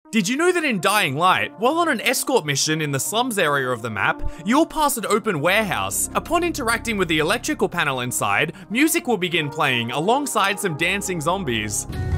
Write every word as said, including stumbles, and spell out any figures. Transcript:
Did you know that in Dying Light, while on an escort mission in the slums area of the map, you'll pass an open warehouse. Upon interacting with the electrical panel inside, music will begin playing alongside some dancing zombies.